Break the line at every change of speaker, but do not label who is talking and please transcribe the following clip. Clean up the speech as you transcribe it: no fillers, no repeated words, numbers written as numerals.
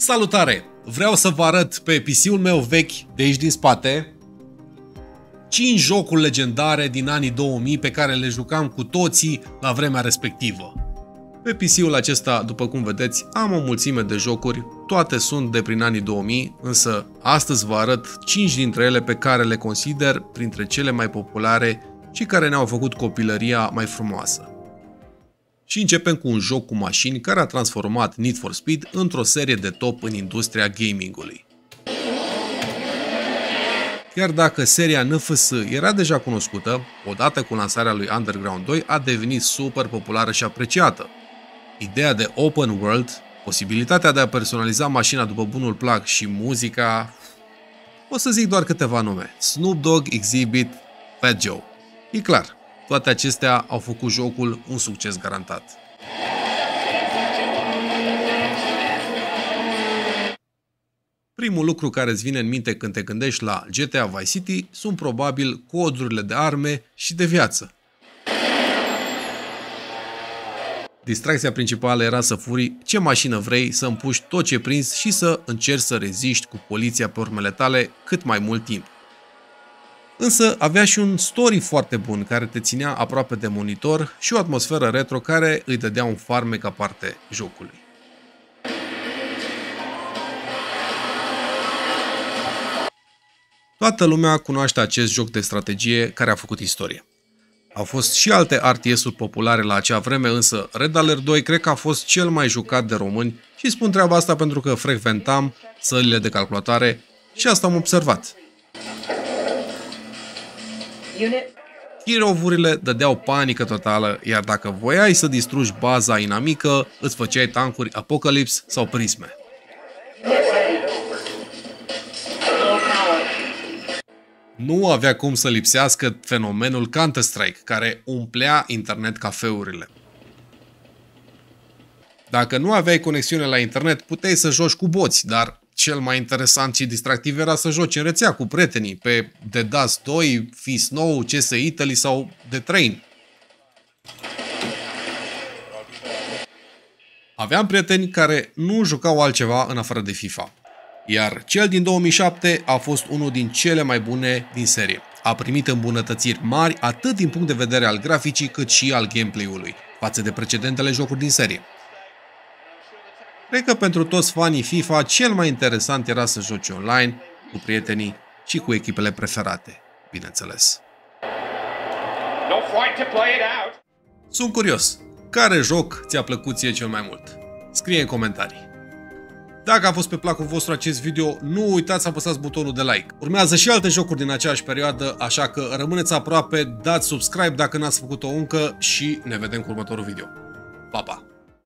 Salutare! Vreau să vă arăt pe PC-ul meu vechi, de aici din spate, 5 jocuri legendare din anii 2000 pe care le jucam cu toții la vremea respectivă. Pe PC-ul acesta, după cum vedeți, am o mulțime de jocuri, toate sunt de prin anii 2000, însă astăzi vă arăt 5 dintre ele pe care le consider printre cele mai populare și care ne-au făcut copilăria mai frumoasă. Și începem cu un joc cu mașini care a transformat Need for Speed într-o serie de top în industria gamingului. Chiar dacă seria NFS era deja cunoscută, odată cu lansarea lui Underground 2 a devenit super populară și apreciată. Ideea de open world, posibilitatea de a personaliza mașina după bunul plac și muzica... O să zic doar câteva nume: Snoop Dogg, Exhibit, Fat Joe. E clar, toate acestea au făcut jocul un succes garantat. Primul lucru care îți vine în minte când te gândești la GTA Vice City sunt probabil codurile de arme și de viață. Distracția principală era să furi ce mașină vrei, să împuști tot ce prinzi și să încerci să reziști cu poliția pe urmele tale cât mai mult timp. Însă avea și un story foarte bun care te ținea aproape de monitor și o atmosferă retro care îi dădea un farmec aparte jocului. Toată lumea cunoaște acest joc de strategie care a făcut istorie. Au fost și alte RTS-uri populare la acea vreme, însă Red Alert 2 cred că a fost cel mai jucat de români și spun treaba asta pentru că frecventam sălile de calculatoare și asta am observat. Hero-urile dădeau panică totală, iar dacă voiai să distrugi baza inamică, îți făceai tancuri Apocalypse sau Prisme. Nu avea cum să lipsească fenomenul Counter-Strike, care umplea internet cafeurile. Dacă nu aveai conexiune la internet, puteai să joci cu boți, dar cel mai interesant și distractiv era să joci în rețea cu prietenii pe The Dust 2, F-Snow, CS Italy sau The Train. Aveam prieteni care nu jucau altceva în afară de FIFA. Iar cel din 2007 a fost unul din cele mai bune din serie. A primit îmbunătățiri mari atât din punct de vedere al graficii cât și al gameplay-ului față de precedentele jocuri din serie. Cred că pentru toți fanii FIFA cel mai interesant era să joci online, cu prietenii și cu echipele preferate, bineînțeles. Sunt curios, care joc ți-a plăcut ție cel mai mult? Scrie în comentarii. Dacă a fost pe placul vostru acest video, nu uitați să apăsați butonul de like. Urmează și alte jocuri din aceeași perioadă, așa că rămâneți aproape, dați subscribe dacă n-ați făcut-o încă și ne vedem cu următorul video. Pa, pa!